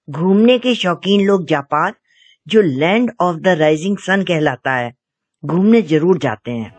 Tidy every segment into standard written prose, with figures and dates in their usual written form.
घूमने के शौकीन लोग जापान, जो land of the rising sun कहलाता है, घूमने जरूर जाते हैं,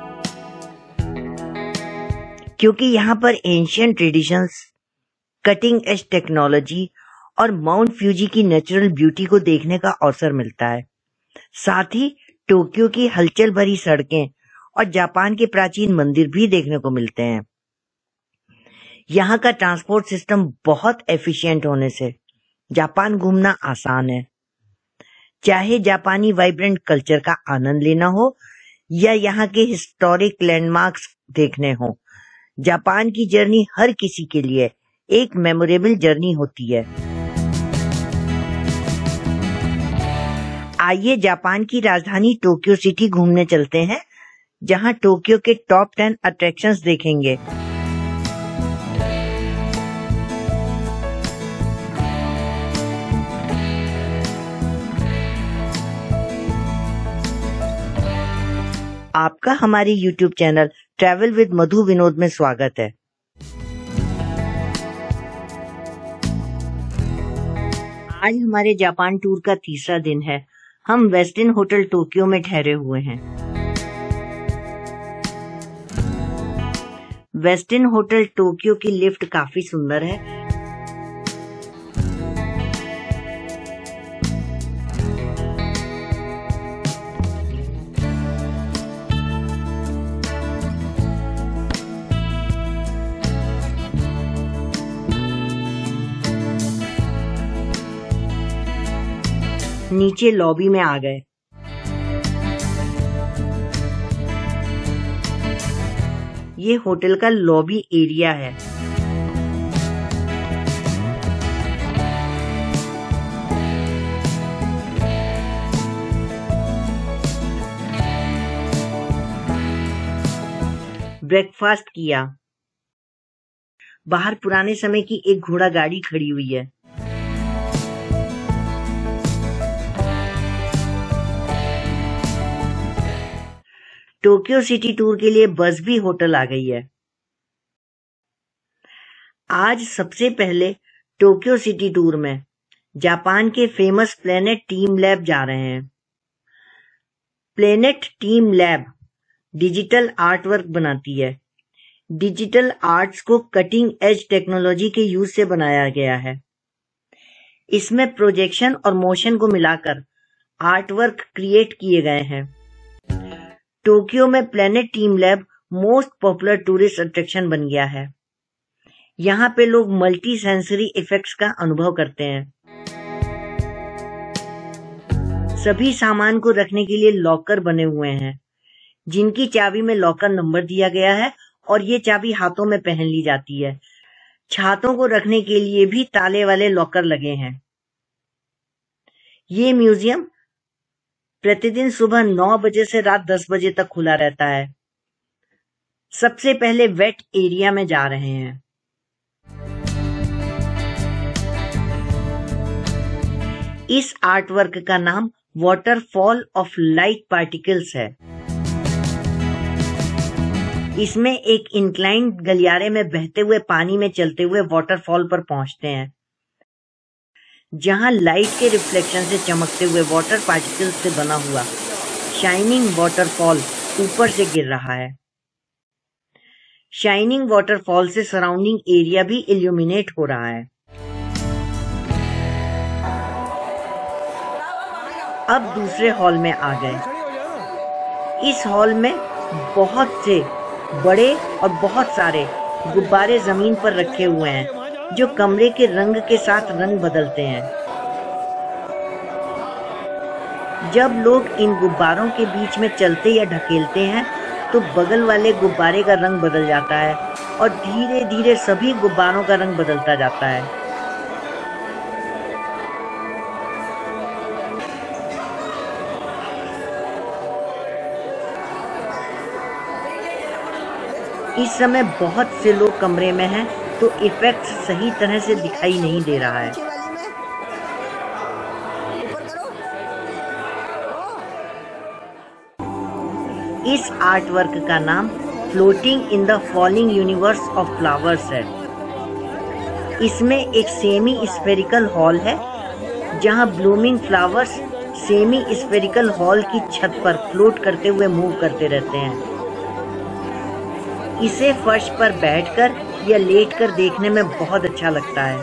क्योंकि यहाँ पर ancient traditions, cutting edge technology और माउंट फ्यूजी की नेचुरल ब्यूटी को देखने का अवसर मिलता है। साथ ही टोक्यो की हलचल भरी सड़कें और जापान के प्राचीन मंदिर भी देखने को मिलते हैं। यहाँ का ट्रांसपोर्ट सिस्टम बहुत एफिशिएंट होने से जापान घूमना आसान है। चाहे जापानी वाइब्रेंट कल्चर का आनंद लेना हो या यहाँ के हिस्टोरिक लैंडमार्क्स देखने हो, जापान की जर्नी हर किसी के लिए एक मेमोरेबल जर्नी होती है। आइए जापान की राजधानी टोक्यो सिटी घूमने चलते हैं, जहां टोक्यो के टॉप 10 अट्रैक्शंस देखेंगे। आपका हमारे YouTube channel travel with Madhu Vinod में स्वागत है। आज हमारे जापान टूर का तीसरा दिन है। हम वेस्टिन होटल टोक्यो में ठहरे हुए हैं। वेस्टिन होटल टोक्यो की लिफ्ट काफी सुंदर है। नीचे लॉबी में आ गए। ये होटल का लॉबी एरिया है। ब्रेकफास्ट किया। बाहर पुराने समय की एक घोड़ा गाड़ी खड़ी हुई है। टोक्यो सिटी टूर के लिए बस भी होटल आ गई है। आज सबसे पहले टोक्यो सिटी टूर में जापान के फेमस प्लेनेट टीम लैब जा रहे हैं। Planet team lab digital art work बनाती है। डिजिटल आर्ट्स को कटिंग एज टेक्नोलॉजी के यूज से बनाया गया है। इसमें प्रोजेक्शन और मोशन को मिलाकर आर्ट वर्क क्रिएट किए गए हैं। टोक्यो में planet team lab most popular tourist attraction बन गया है। यहाँ पे लोग मल्टी सेंसरी इफेक्ट्स का अनुभव करते हैं। सभी सामान को रखने के लिए लॉकर बने हुए हैं, जिनकी चाबी में लॉकर नंबर दिया गया है और ये चाबी हाथों में पहन ली जाती है। छातों को रखने के लिए भी ताले वाले लॉकर लगे हैं। ये म्यूजियम प्रतिदिन सुबह 9 बजे से रात 10 बजे तक खुला रहता है। सबसे पहले वेट एरिया में जा रहे हैं। इस आर्ट वर्क का नाम वाटरफॉल ऑफ लाइट पार्टिकल्स है। इसमें एक इंक्लाइन गलियारे में बहते हुए पानी में चलते हुए वाटरफॉल पर पहुंचते हैं, जहां लाइट के रिफ्लेक्शन से चमकते हुए वाटर पार्टिकल्स से बना हुआ शाइनिंग वाटरफॉल ऊपर से गिर रहा है। शाइनिंग वाटरफॉल से सराउंडिंग एरिया भी इल्यूमिनेट हो रहा है। अब दूसरे हॉल में आ गए। इस हॉल में बहुत से बड़े और बहुत सारे गुब्बारे जमीन पर रखे हुए हैं, जो कमरे के रंग के साथ रंग बदलते हैं। जब लोग इन गुब्बारों के बीच में चलते या ढकेलते हैं तो बगल वाले गुब्बारे का रंग बदल जाता है और धीरे धीरे सभी गुब्बारों का रंग बदलता जाता है। इस समय बहुत से लोग कमरे में हैं, तो इफेक्ट सही तरह से दिखाई नहीं दे रहा है। इस आर्ट वर्क का नाम floating in the falling universe of flowers है। इसमें एक सेमी स्फेरिकल हॉल है जहां blooming flowers semi spherical hall की छत पर फ्लोट करते हुए मूव करते रहते हैं। इसे फर्श पर बैठकर या लेटकर देखने में बहुत अच्छा लगता है।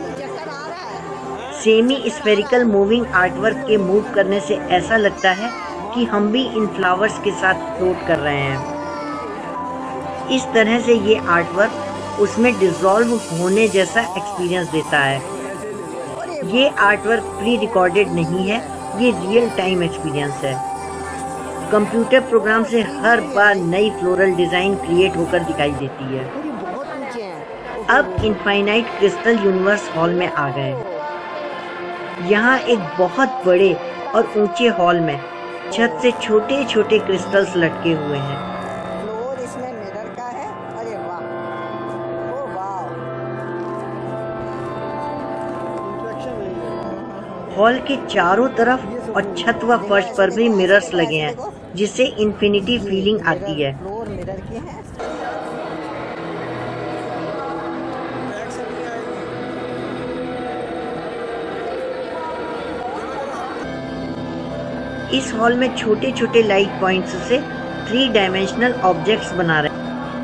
सेमी स्फेरिकल मूविंग आर्टवर्क के मूव करने से ऐसा लगता है कि हम भी इन फ्लावर्स के साथ फ्लोट कर रहे हैं। इस तरह से ये आर्टवर्क उसमें डिसॉल्व होने जैसा एक्सपीरियंस देता है। ये आर्टवर्क प्री रिकॉर्डेड नहीं है, ये रियल टाइम एक्सपीरियंस है। कंप्यूटर प्रोग्राम से हर बार नई फ्लोरल डिजाइन क्रिएट होकर दिखाई देती है। अब इनफाइनाइट क्रिस्टल यूनिवर्स हॉल में आ गए। यहाँ एक बहुत बड़े और ऊंचे हॉल में छत से छोटे छोटे क्रिस्टल्स लटके हुए हैं। फ्लोर इसमें मिरर का है। अरे वाह, ओ वाह। हॉल के चारों तरफ और छत व फर्श पर भी मिरर्स लगे हैं, जिससे इन्फिनिटी फीलिंग आती है। फ्लोर मिरर के हैं। इस हॉल में छोटे छोटे लाइट पॉइंट्स से 3 डायमेंशनल ऑब्जेक्ट्स बना रहे हैं।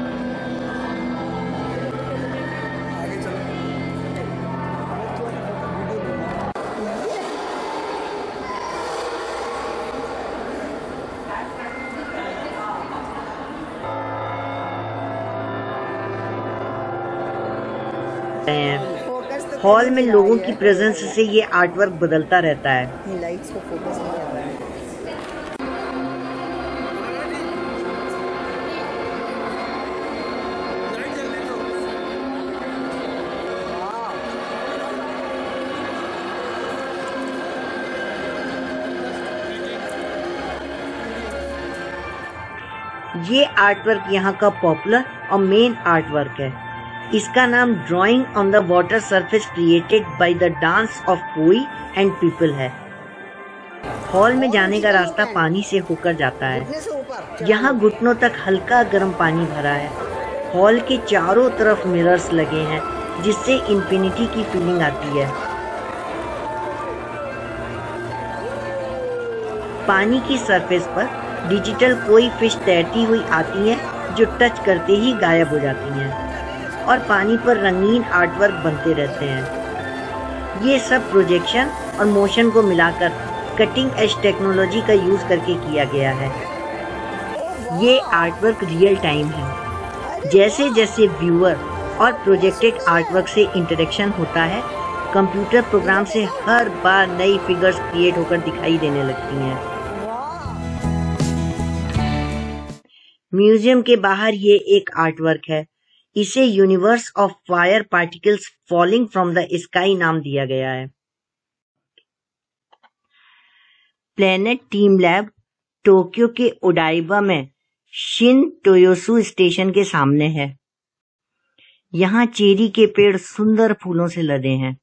हॉल में लोगों की प्रेजेंस से ये आर्टवर्क बदलता रहता है। लाइट्स को फोकस नहीं कर रहा है। ये आर्टवर्क यहाँ का पॉपुलर और मेन आर्टवर्क है। इसका नाम drawing on the water surface created by the dance of koi and people है। हॉल में जाने का रास्ता पानी से होकर जाता है। यहाँ घुटनों तक हल्का गर्म पानी भरा है। हॉल के चारों तरफ मिरर्स लगे हैं, जिससे इंफिनिटी की फीलिंग आती है। पानी की सरफेस पर डिजिटल कोई फिश तैरती हुई आती है, जो टच करते ही गायब हो जाती हैं, और पानी पर रंगीन आर्टवर्क बनते रहते हैं। ये सब प्रोजेक्शन और मोशन को मिलाकर कटिंग एज टेक्नोलॉजी का यूज करके किया गया है। ये आर्टवर्क रियल टाइम है। जैसे जैसे व्यूअर और प्रोजेक्टेड आर्टवर्क से इंटरेक्शन होता है, कंप्यूटर प्रोग्राम से हर बार नई फिगर्स क्रिएट होकर दिखाई देने लगती हैं। म्यूजियम के बाहर ये एक आर्टवर्क है। इसे universe of fire particles falling from the sky नाम दिया गया है। प्लेनेट टीम लैब टोक्यो के ओडाइबा में शिन टोयोसु स्टेशन के सामने है। यहाँ चेरी के पेड़ सुंदर फूलों से लदे हैं।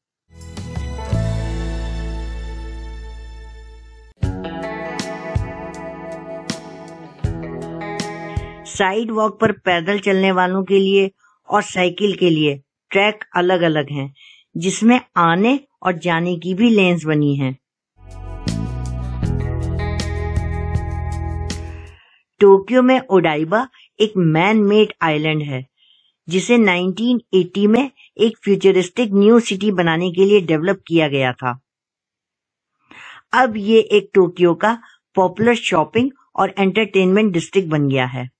साइड वॉक पर पैदल चलने वालों के लिए और साइकिल के लिए ट्रैक अलग अलग हैं, जिसमें आने और जाने की भी लेन्स बनी हैं। टोक्यो में ओडाइबा एक मैन मेड आइलैंड है, जिसे 1980 में एक फ्यूचरिस्टिक न्यू सिटी बनाने के लिए डेवलप किया गया था। अब ये एक टोक्यो का पॉपुलर शॉपिंग और एंटरटेनमेंट डिस्ट्रिक्ट बन गया है।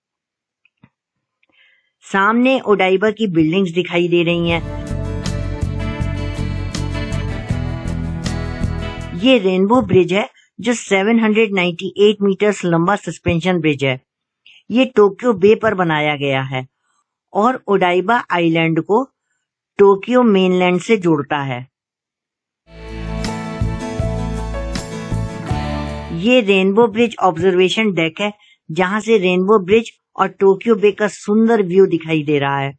सामने ओडाइबा की बिल्डिंग्स दिखाई दे रही हैं। ये रेनबो ब्रिज है, जो 798 मीटर्स लंबा सस्पेंशन ब्रिज है। ये टोक्यो बे पर बनाया गया है और ओडाइबा आइलैंड को टोक्यो मेनलैंड से जोड़ता है। ये रेनबो ब्रिज ऑब्जर्वेशन डेक है, जहां से रेनबो ब्रिज और टोक्यो बे का सुंदर व्यू दिखाई दे रहा है।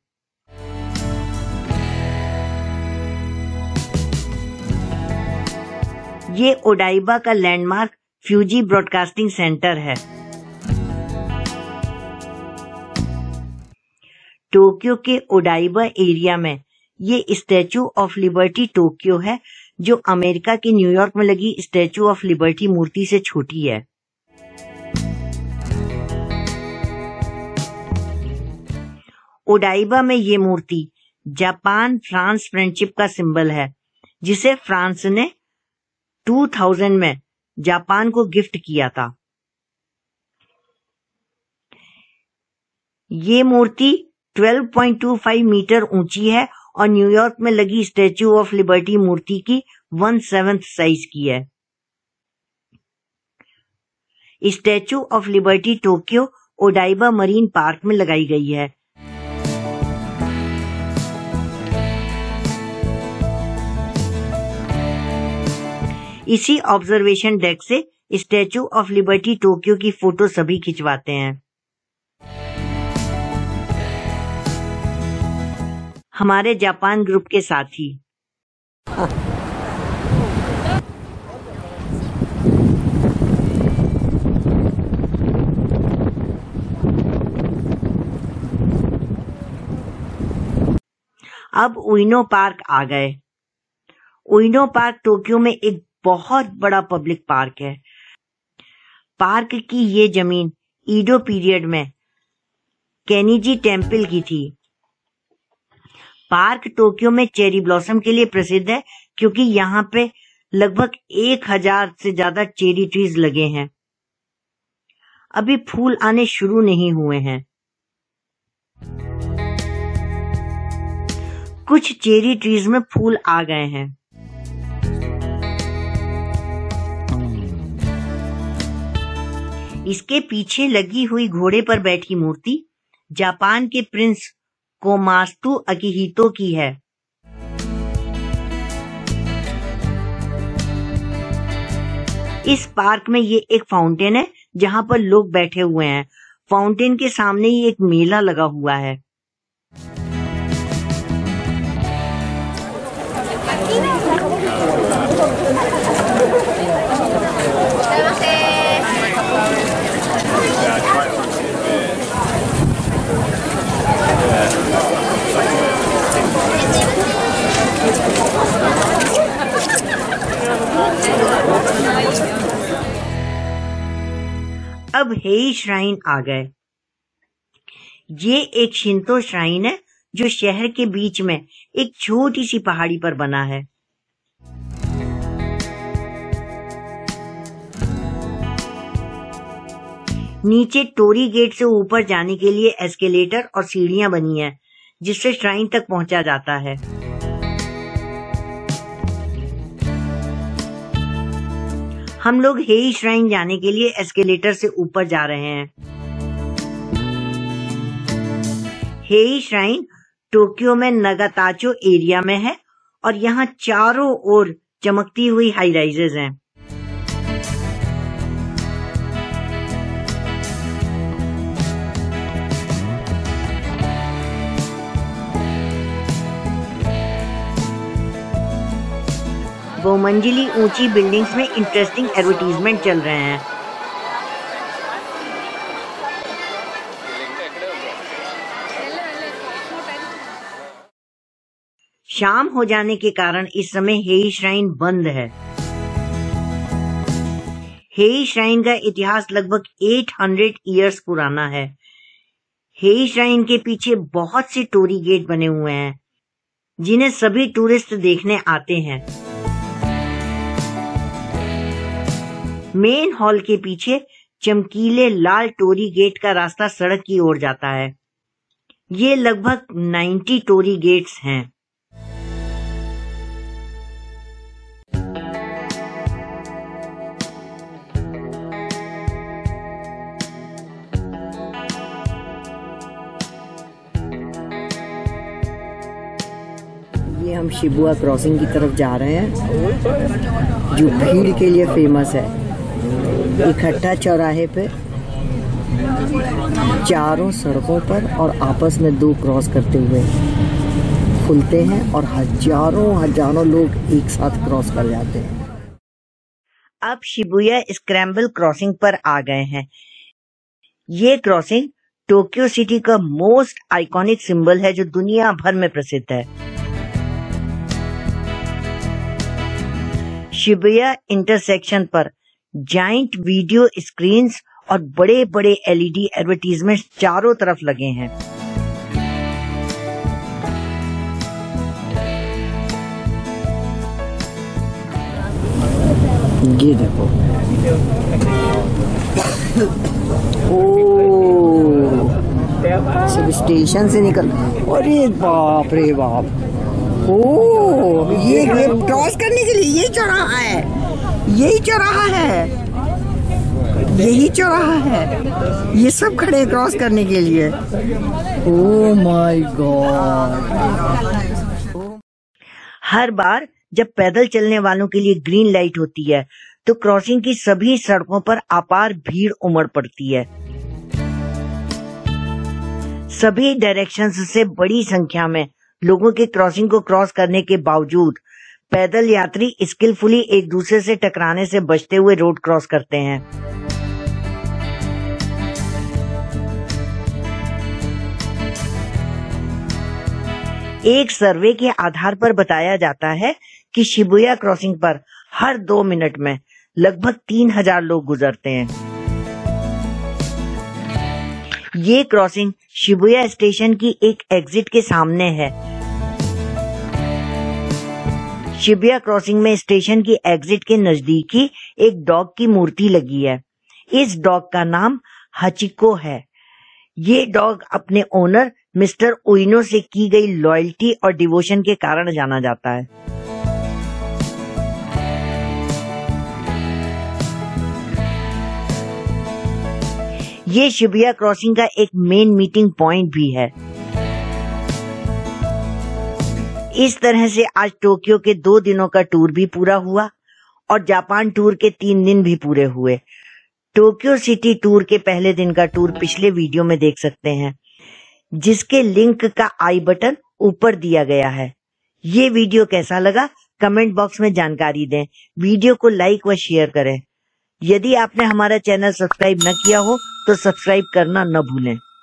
ये ओडाइबा का लैंडमार्क फ्यूजी ब्रॉडकास्टिंग सेंटर है। टोक्यो के ओडाइबा एरिया में ये स्टैचू ऑफ लिबर्टी टोक्यो है, जो अमेरिका के न्यूयॉर्क में लगी स्टैचू ऑफ लिबर्टी मूर्ति से छोटी है। ओडाइबा में ये मूर्ति जापान फ्रांस फ्रेंडशिप का सिंबल है, जिसे फ्रांस ने 2000 में जापान को गिफ्ट किया था। ये मूर्ति 12.25 मीटर ऊंची है और न्यूयॉर्क में लगी स्टैचू ऑफ लिबर्टी मूर्ति की 1/7 साइज की है। Statue of Liberty Tokyo Odaiba marine park में लगाई गई है। इसी ऑब्जर्वेशन डेक से स्टैचू ऑफ लिबर्टी टोक्यो की फोटो सभी खिंचवाते हैं। हमारे जापान ग्रुप के साथी। अब उइनो पार्क आ गए। उइनो पार्क टोक्यो में एक बहुत बड़ा पब्लिक पार्क है। पार्क की ये जमीन ईडो पीरियड में केनिजी टेम्पल की थी। पार्क टोक्यो में चेरी ब्लॉसम के लिए प्रसिद्ध है, क्योंकि यहाँ पे लगभग 1000 से ज्यादा चेरी ट्रीज लगे हैं। अभी फूल आने शुरू नहीं हुए हैं। कुछ चेरी ट्रीज में फूल आ गए हैं। इसके पीछे लगी हुई घोड़े पर बैठी मूर्ति जापान के प्रिंस कोमात्सु अकिहितो की है। इस पार्क में ये एक फाउंटेन है जहां पर लोग बैठे हुए हैं। फाउंटेन के सामने ही एक मेला लगा हुआ है। अब हेई श्राइन आ गए। ये एक शिंतो श्राइन है जो शहर के बीच में एक छोटी सी पहाड़ी पर बना है। नीचे टोरी गेट से ऊपर जाने के लिए एस्केलेटर और सीढ़ियां बनी है, जिससे श्राइन तक पहुंचा जाता है। हम लोग हेई श्राइन जाने के लिए एस्केलेटर से ऊपर जा रहे हैं। हेई श्राइन टोक्यो में नगाताचो एरिया में है और यहाँ चारों ओर चमकती हुई हाई राइजेज हैं। बहुमंजिली ऊंची बिल्डिंग्स में इंटरेस्टिंग एडवर्टीजमेंट चल रहे हैं। शाम हो जाने के कारण इस समय हेई श्राइन बंद है। हेई श्राइन का इतिहास लगभग 800 इयर्स पुराना है। हेई श्राइन के पीछे बहुत से टोरी गेट बने हुए हैं, जिन्हें सभी टूरिस्ट देखने आते हैं। मेन हॉल के पीछे चमकीले लाल टोरी गेट का रास्ता सड़क की ओर जाता है। ये लगभग 90 टोरी गेट्स हैं। ये हम शिबुया क्रॉसिंग की तरफ जा रहे हैं, जो भीड़ के लिए फेमस है। इकट्ठा चौराहे पे चारों सड़कों पर और आपस में 2 क्रॉस करते हुए खुलते हैं और हजारों लोग एक साथ क्रॉस कर जाते हैं। अब शिबुया स्क्रैम्बल क्रॉसिंग पर आ गए हैं। ये क्रॉसिंग टोक्यो सिटी का मोस्ट आइकॉनिक सिंबल है, जो दुनिया भर में प्रसिद्ध है। शिबुया इंटरसेक्शन पर जाइंट वीडियो स्क्रीन्स और बड़े बड़े एलईडी एडवर्टीजमेंट चारों तरफ लगे हैं। ये देखो, ओ सब स्टेशन से निकल, अरे बाप रे बाप, ओ ये क्रॉस करने के लिए यही चौराहा है, यही चौराहा है, यही चौराहा है, ये सब खड़े क्रॉस करने के लिए। Oh my God. हर बार जब पैदल चलने वालों के लिए ग्रीन लाइट होती है तो क्रॉसिंग की सभी सड़कों पर अपार भीड़ उमड़ पड़ती है। सभी डायरेक्शंस से बड़ी संख्या में लोगों के क्रॉसिंग को क्रॉस करने के बावजूद पैदल यात्री स्किलफुली एक दूसरे से टकराने से बचते हुए रोड क्रॉस करते हैं। एक सर्वे के आधार पर बताया जाता है कि शिबुया क्रॉसिंग पर हर 2 मिनट में लगभग 3000 लोग गुजरते हैं। ये क्रॉसिंग शिबुया स्टेशन की एक एग्जिट के सामने है। शिबुया क्रॉसिंग में स्टेशन की एग्जिट के नजदीक ही एक डॉग की मूर्ति लगी है। इस डॉग का नाम हचिको है। ये डॉग अपने ओनर मिस्टर उइनो से की गई लॉयल्टी और डिवोशन के कारण जाना जाता है। ये शिबुया क्रॉसिंग का एक मेन मीटिंग पॉइंट भी है। इस तरह से आज टोक्यो के 2 दिनों का टूर भी पूरा हुआ और जापान टूर के 3 दिन भी पूरे हुए। टोक्यो सिटी टूर के पहले दिन का टूर पिछले वीडियो में देख सकते हैं, जिसके लिंक का आई बटन ऊपर दिया गया है। ये वीडियो कैसा लगा कमेंट बॉक्स में जानकारी दें। वीडियो को लाइक व शेयर करें। यदि आपने हमारा चैनल सब्सक्राइब न किया हो तो सब्सक्राइब करना न भूलें।